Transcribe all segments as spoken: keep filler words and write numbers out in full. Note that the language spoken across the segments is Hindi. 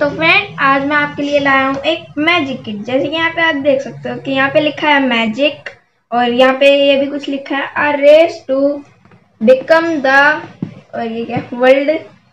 तो फ्रेंड आज मैं आपके लिए लाया हूँ एक मैजिक किट। जैसे कि यहाँ पे आप देख सकते हो कि यहाँ पे लिखा है मैजिक और यहाँ पे ये भी कुछ लिखा है a race to become the और ये क्या वर्ल्ड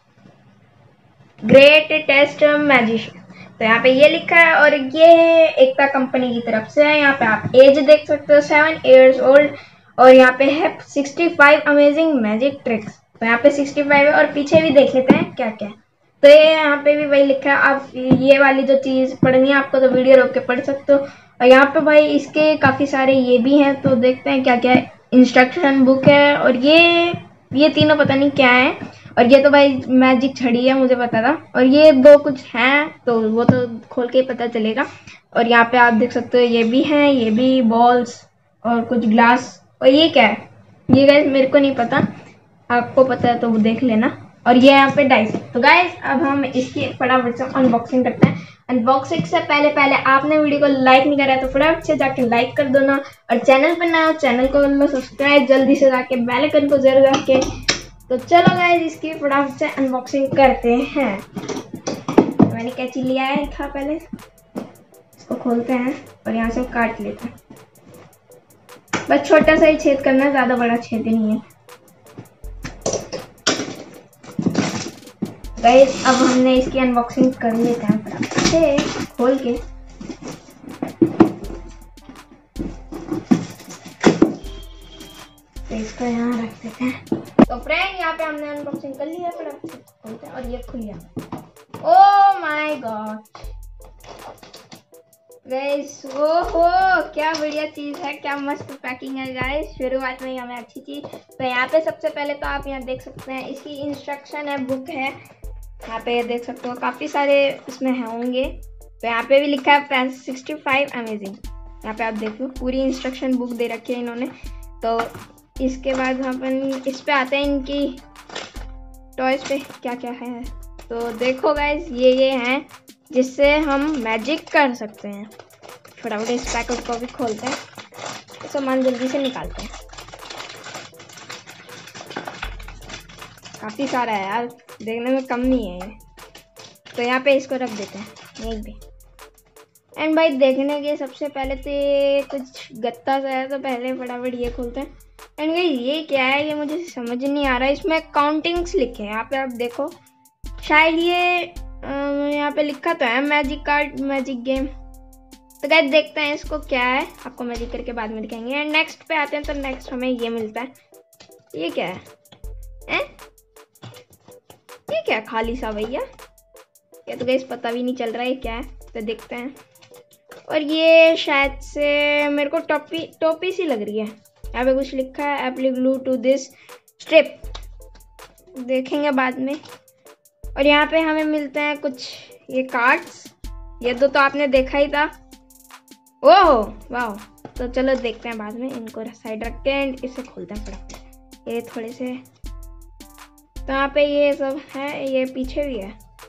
ग्रेट टेस्ट मैजिशियन। तो यहाँ पे ये लिखा है और ये एकता कंपनी की तरफ से है। यहाँ पे आप एज देख सकते हो सेवन इयर्स ओल्ड और यहाँ पे है sixty five amazing magic tricks. तो यहाँ पे सिक्सटी फाइव है और पीछे भी देख लेते हैं क्या क्या है। तो ये यहाँ पे भी वही लिखा है। आप ये वाली जो चीज़ पढ़नी है आपको तो वीडियो रोक के पढ़ सकते हो। और यहाँ पे भाई इसके काफ़ी सारे ये भी हैं, तो देखते हैं क्या क्या है। इंस्ट्रक्शन बुक है और ये ये तीनों पता नहीं क्या है। और ये तो भाई मैजिक छड़ी है, मुझे पता था। और ये दो कुछ हैं तो वो तो खोल के ही पता चलेगा। और यहाँ पे आप देख सकते हो ये भी हैं, ये भी बॉल्स और कुछ ग्लास। और ये क्या है ये गाइस मेरे को नहीं पता, आपको पता है तो वो देख लेना। और ये यहाँ पे डाइस। तो गाइस अब हम इसकी फटाफट से अनबॉक्सिंग करते हैं। अनबॉक्सिंग से पहले पहले आपने वीडियो को लाइक नहीं करा है तो फटाफट से जाके लाइक कर दो ना। और चैनल पर ना हो चैनल को कर लो सब्सक्राइब, जल्दी से जाके बेल आइकन को जरूर जाके। तो चलो गाइस इसकी फटाफट से अनबॉक्सिंग करते हैं। तो मैंने कैंची लिया है था, पहले इसको खोलते हैं और यहाँ से काट लेते हैं। बस छोटा सा ही छेद करना है, ज़्यादा बड़ा छेद नहीं है। गाइस अब हमने इसकी अनबॉक्सिंग कर लेते हैं फटाफट से खोल के। तो इसको यहाँ रख देते हैं। तो फ्रेंड यहाँ पे हमने अनबॉक्सिंग कर लिया है, फटाफट से खोलते हैं। और ये खुल गया। ओह माय गॉड गाइस, ओहो क्या बढ़िया चीज़ है, क्या मस्त पैकिंग है गाइस। शुरुआत में ही हमें अच्छी चीज़। तो यहाँ पे सबसे पहले तो आप यहाँ देख सकते हैं इसकी इंस्ट्रक्शन है, बुक है। यहाँ पे देख सकते हो काफ़ी सारे इसमें है होंगे। तो यहाँ पे भी लिखा है सिक्सटी फाइव अमेजिंग। यहाँ पे आप देख लो पूरी इंस्ट्रक्शन बुक दे रखी है इन्होंने। तो इसके बाद अपन इस पे आते हैं इनकी टॉयज पे क्या क्या है। तो देखो गाइस ये ये हैं जिससे हम मैजिक कर सकते हैं। फटाफट इस पैकेट को भी खोलते हैं, तो सामान जल्दी से निकालते हैं। काफ़ी सारा है यार, देखने में कम नहीं है ये। तो यहाँ पे इसको रख देते हैं यहीं पे। एंड भाई देखने के सबसे पहले तो ये कुछ गत्ता सा है, तो पहले फटाफट ये खोलते हैं। एंड भाई ये क्या है ये मुझे समझ नहीं आ रहा है। इसमें काउंटिंग्स लिखे हैं, यहाँ पे आप देखो शायद ये यहाँ पे लिखा तो है मैजिक कार्ड मैजिक गेम। तो गाइस देखते हैं इसको क्या है, आपको मैजिक करके बाद में दिखाएंगे। एंड नेक्स्ट पे आते हैं तो नेक्स्ट हमें ये मिलता है। ये क्या है ए? ये क्या खाली सा भैया, ये तो गाइस पता भी नहीं चल रहा है क्या है। तो देखते हैं। और ये शायद से मेरे को टोपी टोपी सी लग रही है। यहाँ पे कुछ लिखा है apply glue to this strip, देखेंगे बाद में। और यहाँ पे हमें मिलते हैं कुछ ये कार्ड्स, ये दो तो आपने देखा ही था। ओह वाह, तो चलो देखते हैं बाद में। इनको साइड रखते हैं एंड इसे खोलते हैं फटाफट। ये थोड़े से तो यहाँ पे ये सब है, ये पीछे भी है।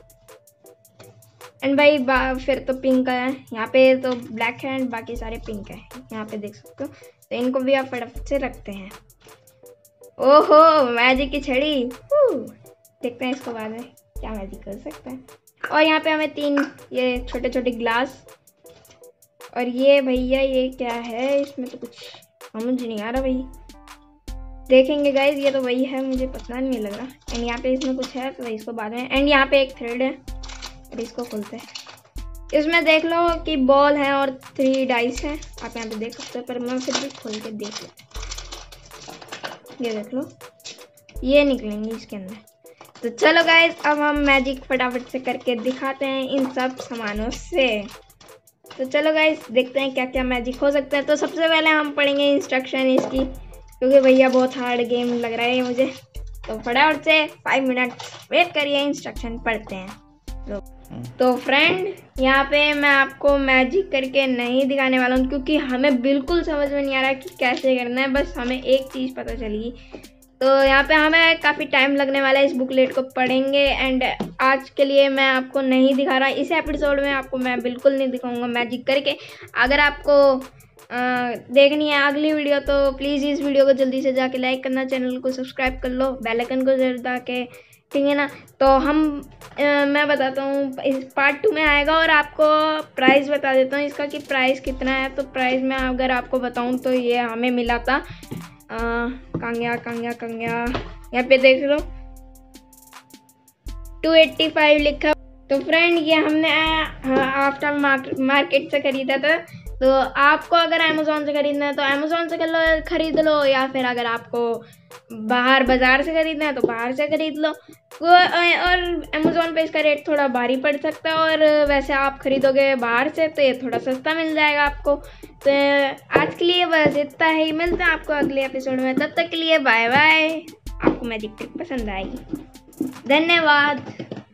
एंड भाई फिर तो पिंक है, यहाँ पे तो ब्लैक है एंड बाकी सारे पिंक है, यहाँ पे देख सकते हो। तो इनको भी आप फटाफट से रखते हैं। ओहो मैजिक की छड़ी, देखते हैं इसको बाद में क्या मैजिक कर सकते हैं। और यहाँ पे हमें तीन ये छोटे छोटे ग्लास। और ये भैया ये क्या है, इसमें तो कुछ समझ नहीं आ रहा भाई, देखेंगे गाइज। ये तो वही है, मुझे पता नहीं लग रहा। एंड यहाँ पे इसमें कुछ है तो इसको बाद में। एंड यहाँ पे एक थ्रेड है और इसको खोलते हैं। इसमें देख लो कि बॉल है और थ्री डाइस है, आप यहाँ पे देख सकते हो। पर मैं फिर भी खोल के देख लेते हैं। ये देख लो ये निकलेंगे इसके अंदर। तो चलो गाइज अब हम मैजिक फटाफट से करके दिखाते हैं इन सब सामानों से। तो चलो गाइज देखते हैं क्या क्या मैजिक हो सकता है। तो सबसे पहले हम पढ़ेंगे इंस्ट्रक्शन इसकी, क्योंकि भैया बहुत हार्ड गेम लग रहा है मुझे। तो फटाफट से फाइव मिनट वेट करिए, इंस्ट्रक्शन पढ़ते हैं। तो, तो फ्रेंड यहाँ पे मैं आपको मैजिक करके नहीं दिखाने वाला हूँ, क्योंकि हमें बिल्कुल समझ में नहीं आ रहा कि कैसे करना है। बस हमें एक चीज़ पता चली। तो यहाँ पे हमें काफ़ी टाइम लगने वाला है, इस बुकलेट को पढ़ेंगे। एंड आज के लिए मैं आपको नहीं दिखा रहा, इस एपिसोड में आपको मैं बिल्कुल नहीं दिखाऊंगा मैजिक करके। अगर आपको आ, देखनी है अगली वीडियो तो प्लीज़ इस वीडियो को जल्दी से जाके लाइक करना, चैनल को सब्सक्राइब कर लो, बेल आइकन को जरूर दबा के ठीक है ना। तो हम आ, मैं बताता हूँ इस पार्ट टू में आएगा और आपको प्राइस बता देता हूँ इसका कि प्राइस कितना है। तो प्राइस में अगर आपको बताऊँ तो ये हमें मिला था कहाँ गया कहाँ गया कहाँ गया यहाँ पे देख लो टू एट्टी फाइव लिखा। तो फ्रेंड ये हमने आफ्टर मार्केट से खरीदा था। तो आपको अगर अमेज़ॉन से खरीदना है तो अमेज़ॉन से कर लो खरीद लो, या फिर अगर आपको बाहर बाज़ार से खरीदना है तो बाहर से खरीद लो। और अमेज़ॉन पे इसका रेट थोड़ा भारी पड़ सकता है, और वैसे आप खरीदोगे बाहर से तो ये थोड़ा सस्ता मिल जाएगा आपको। तो आज के लिए बस इतना ही, मिलते हैं आपको अगले एपिसोड में। तब तक के लिए बाय बाय। आपको मैजिक ट्रिक पसंद आएगी। धन्यवाद।